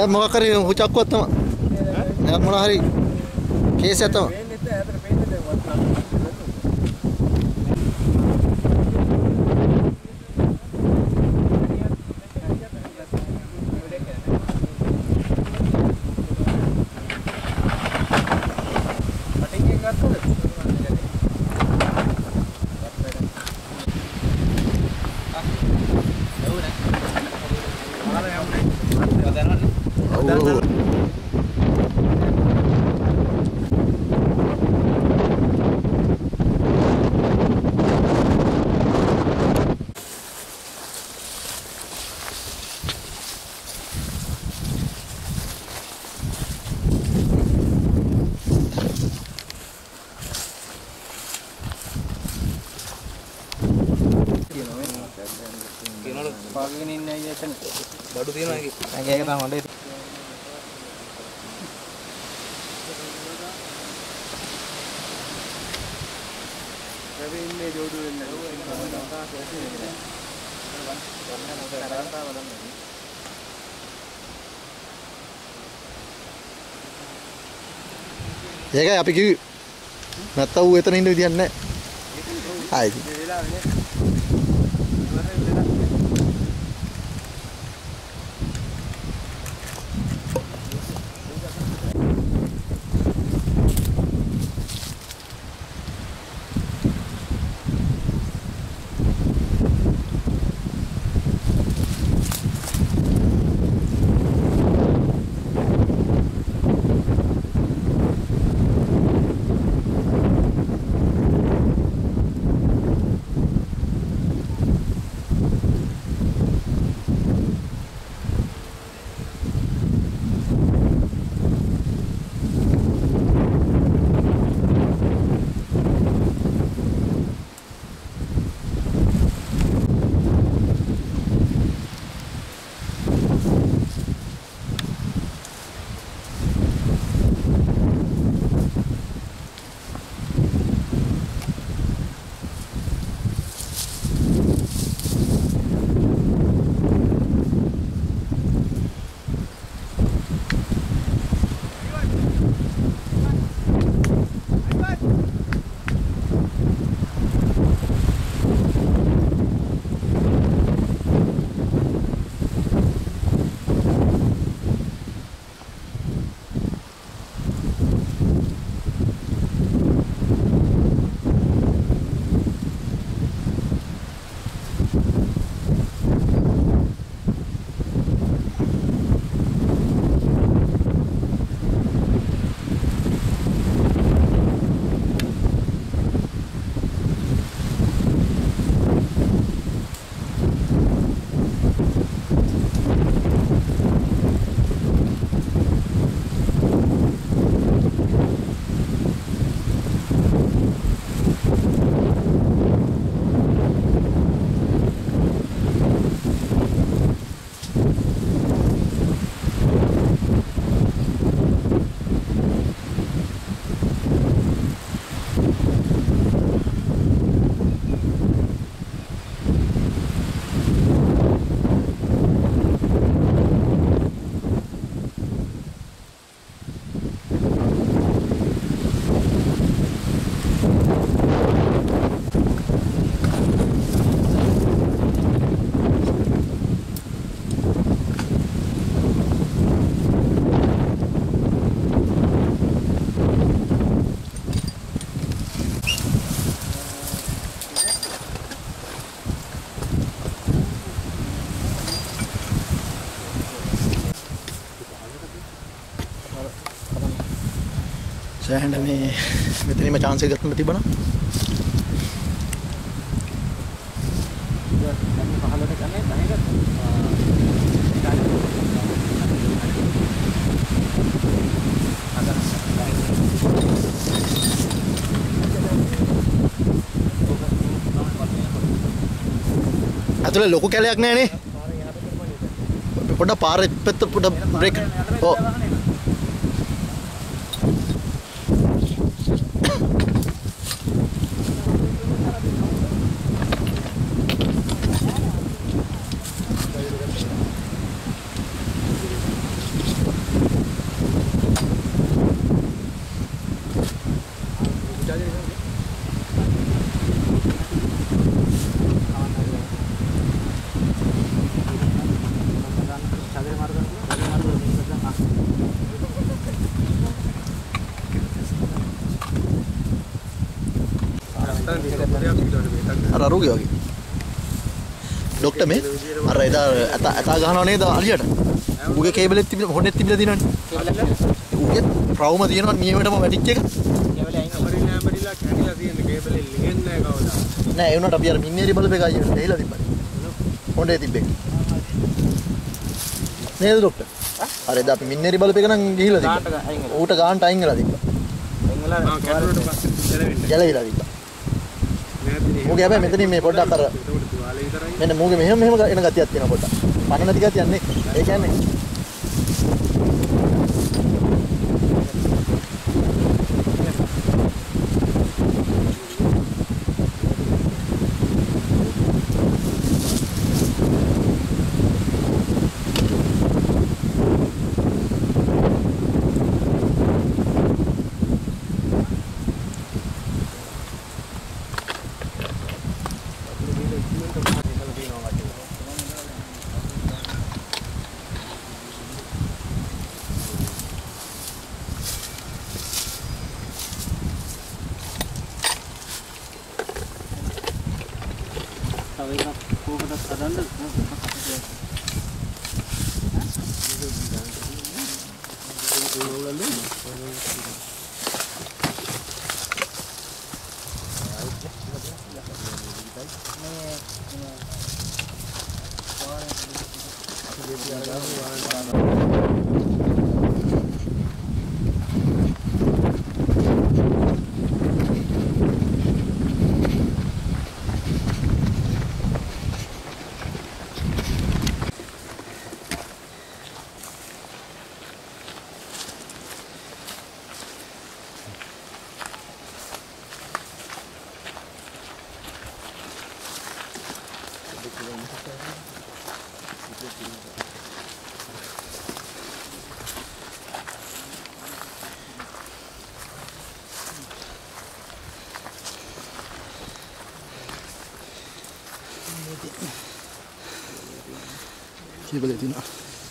දැන් මොකක් හරි හුචක්කුවක් තමයි. දැන් මොනවා හරි කේස් එක තමයි. පාගගෙන ඉන්නේ අයියා එතන. බඩු තියනවා කි. ඒක තමයි හොඳේ. රවි ඉන්නේ ජෝඩු වෙන්නේ. ඒකයි අපි කිව්වේ. නැත්තම් ඌ එතන ඉන්න විදියක් නැහැ. ආයි. සෑහෙන මේ මෙතනම chance එක ගන්න තිබුණා. අතල ලොකු කැලයක් නැහැ නේ. පොඩ්ඩක් පාරේ පැත්ත පොඩ්ඩක් බ්‍රේක්. ඔව්. අර අරුගේ වගේ. ඩොක්ටර් මේ අර එදා ඇතා ගහනව නේද අලියට? ඌගේ කේබල් එක තිබිලා හොඩෙත් තිබිලා දිනවනේ. ඌගේ ප්‍රවුම තියෙනවා නියමෙටම වැටිච්ච එක. නෑ ඒ උනට අපි අර මින්නේරි බල්බ් එක අයියට දෙහිලා තිබ්බා. හොඩේ තිබ්බේ. නේද ඩොක්ටර්? අර එදා අපි මින්නේරි බල්බ් එක නම් ගිහිලා තිබ්බා. ඌට ගානට අයින් වෙලා තිබ්බා. ගැලවිලා තිබ්බා. මූගේ හැබැයි මෙතනින් මේ පොඩ්ඩක් අර මෙන්න මූගේ මෙහෙම එන ගතියක් තියෙනවා පොඩ්ඩක්. පණ නැති ගතියක් නේ. ඒ කියන්නේ කේබල් එක තියෙනවා.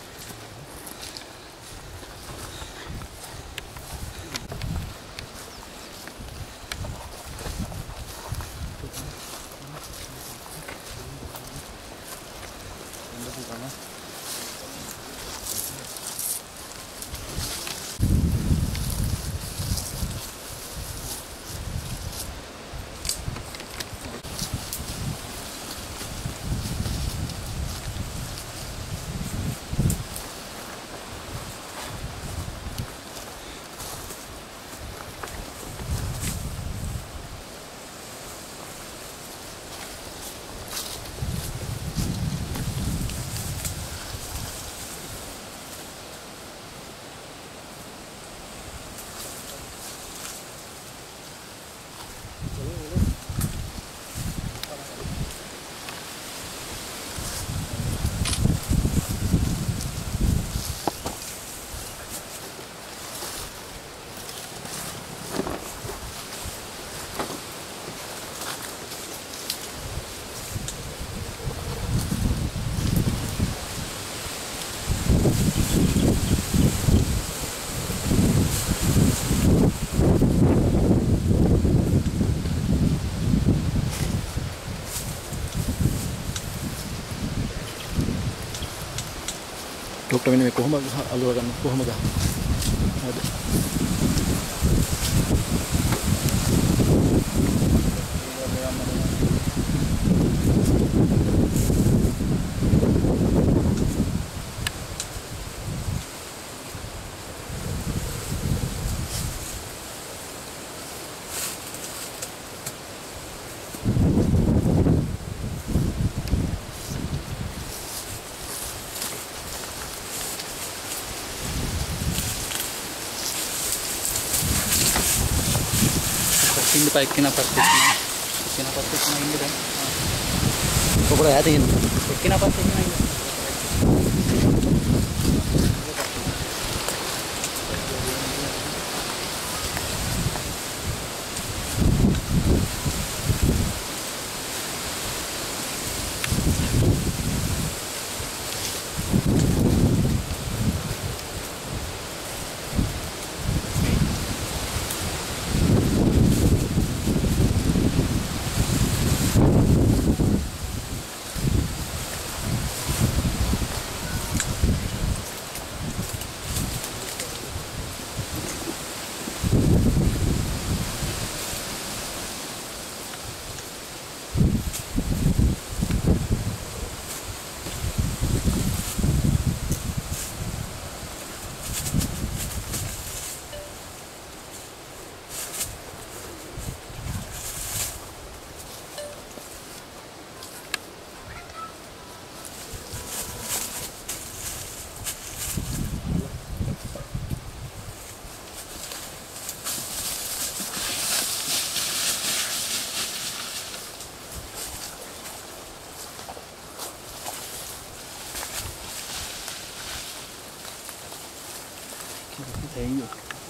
ඩොක්ටර් මෙන්න මේ කොහොමද අලුව ගන්න කොහොමද? හරිද? ඉන්න පයික් කෙනාපත් ඉන්න දැන් කොහොමද ඈත ඉන්නේ? එක්කෙනාපත් ඉන්න ඉන්න Thank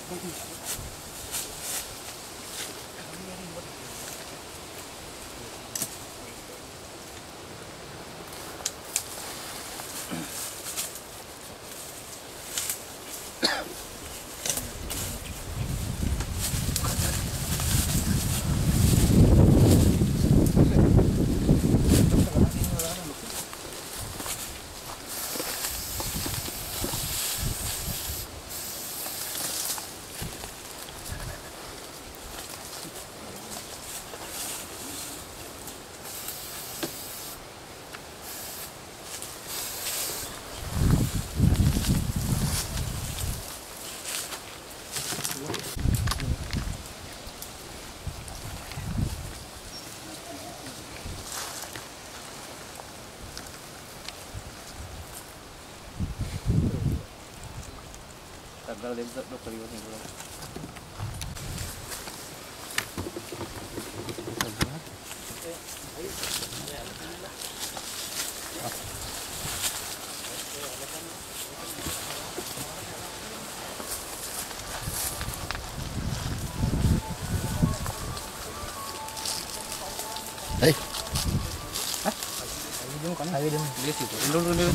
Hey. Hah? Lagi dia. Dia situ. Dulu.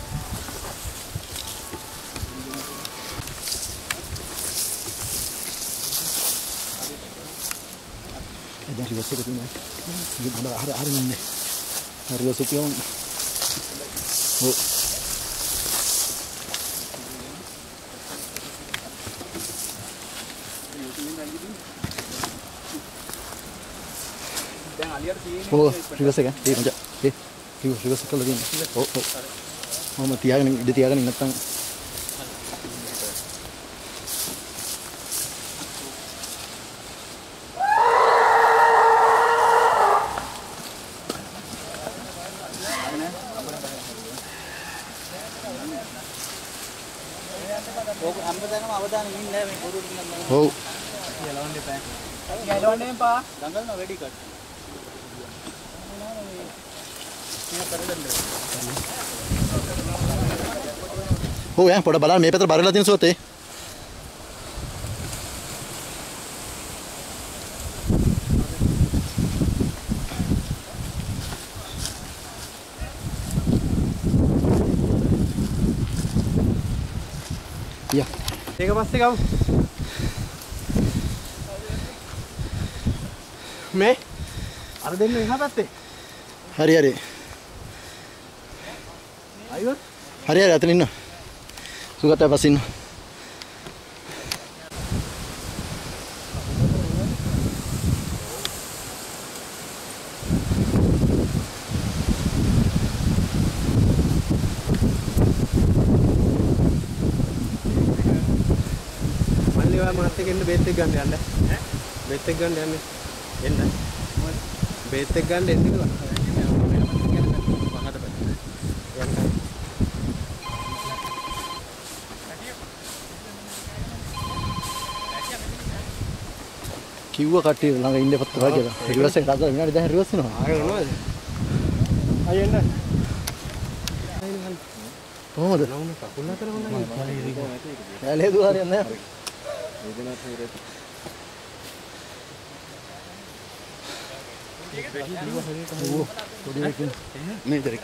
Ada riwa sekali ni. Ini mana hari ni. Riwa sekali. Oh. Oh, riwa sekali. Dia macam. Riwa sekali lagi. Oh. Mama tiaga ni, dia tiaga ni natang. Oh. Oh ya, pada balan me peter barela tin sote. Ya. ඒක පස්සේ ගමු. මේ අර දෙන්න එහා පැත්තේ. Hari. අයියෝ. Hari atin inno. Sugata pasin. මාත් එක්ක එන්න බේත් එක ගන්න යන්න. බේත් එක ගන්න යන්න. එන්න. බේත් එක ගන්න එන්න කිව්වා. කිව්ව කට්ටිය ළඟ ඉන්න පත්තරා කියලා. රිවර්ස් එක දාලා විනාඩි 10 රිවර්ස් වෙනවා. ආයෙ යනවාද? ආයෙ එන්න. කොහොමද? නෝන කකුල් අතර හොඳයි. යාලේ දුව හරියන්නේ නැහැ. වේදනාවක් හරියට. පොඩි එකකින් මේ දරක.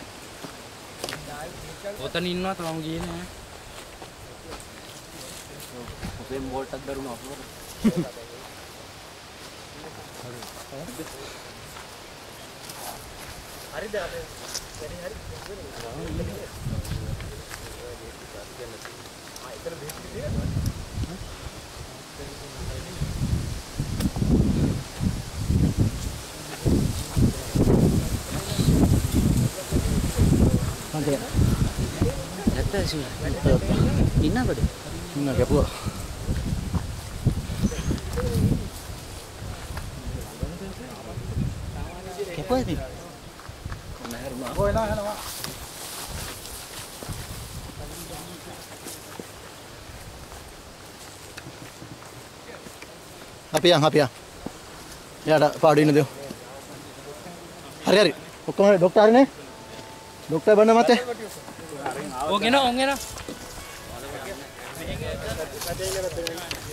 ඔතන ඉන්නවා තාම ගියේ නෑ. ඔතෙන් බෝල්ට් එකක් දරුණා අපුර. හරිද අද? හරි. ඒතර බේස් දෙන්නේ. Nanti. නැත්නම් ඉන්නවද? Inna ගැපුවා. කැපුවද? ඔය එනවා. Happy ya. Ya ada පාඩු ඉන්න දෙමු. හරි. ඔක්කොම හරි ડોක්ටර් හරිනේ? ડોක්ටර් බන්න මතේ. ඕගෙන රජේ ඉන්න පැත්තේ.